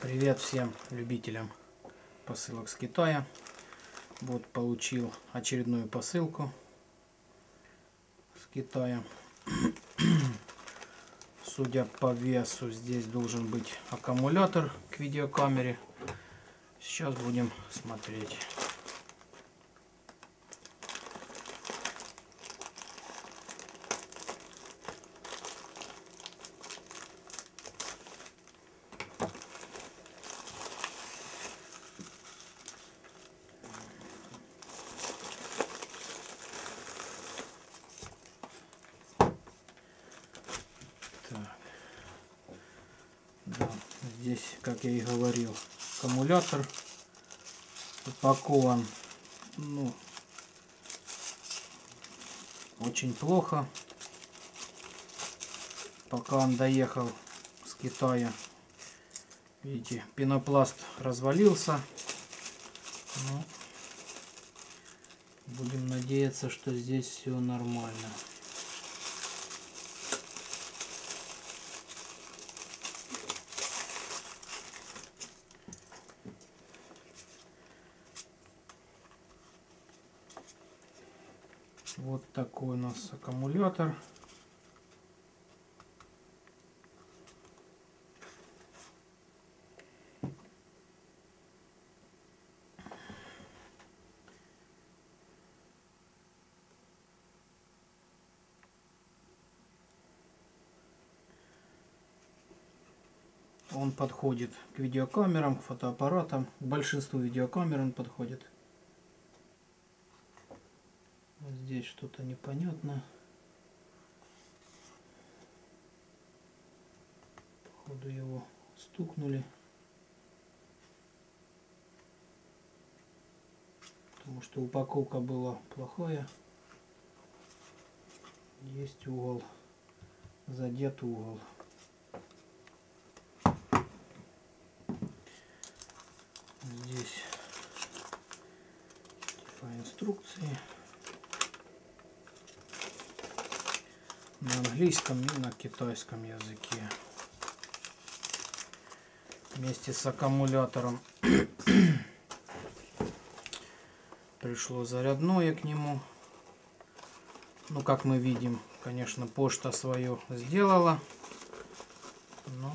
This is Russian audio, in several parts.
Привет всем любителям посылок с Китая. Вот получил очередную посылку с Китая. Судя по весу, здесь должен быть аккумулятор к видеокамере. Сейчас будем смотреть. Да, здесь, как я и говорил, аккумулятор упакован, очень плохо. Пока он доехал с Китая, видите, пенопласт развалился. Ну, будем надеяться, что здесь все нормально. Вот такой у нас аккумулятор. Он подходит к видеокамерам, к фотоаппаратам. К большинству видеокамер он подходит. Здесь что-то непонятно. Походу его стукнули. Потому что упаковка была плохая. Есть угол. Задет угол. Здесь по инструкции. На английском и на китайском языке. Вместе с аккумулятором пришло зарядное к нему. Ну, как мы видим, конечно, почта свое сделала. Но...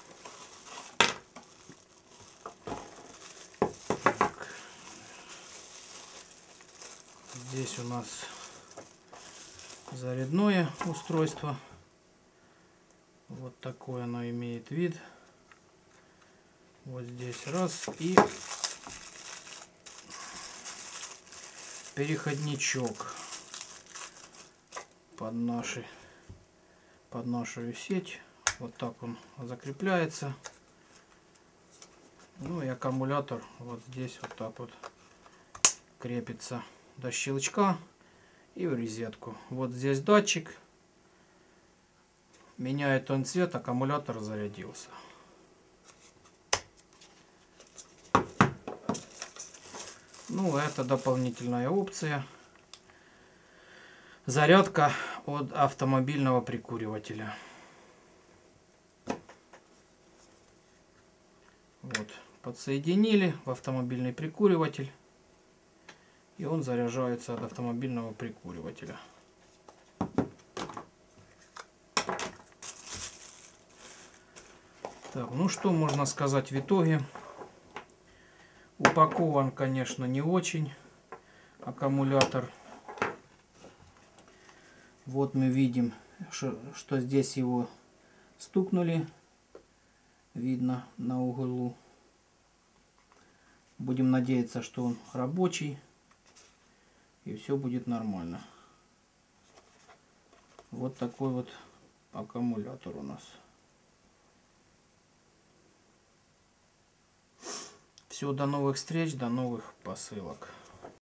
Здесь у нас зарядное устройство. Вот такой оно имеет вид. Вот здесь раз и переходничок под нашу сеть. Вот так он закрепляется. Ну и аккумулятор вот здесь вот так вот крепится до щелчка и в розетку. Вот здесь датчик. Меняет он цвет, аккумулятор зарядился. Ну, это дополнительная опция. Зарядка от автомобильного прикуривателя. Вот, подсоединили в автомобильный прикуриватель. И он заряжается от автомобильного прикуривателя. Так, ну что можно сказать в итоге? Упакован, конечно, не очень аккумулятор. Вот мы видим, что здесь его стукнули. Видно на углу. Будем надеяться, что он рабочий. И все будет нормально. Вот такой вот аккумулятор у нас. Все, до новых встреч, до новых посылок.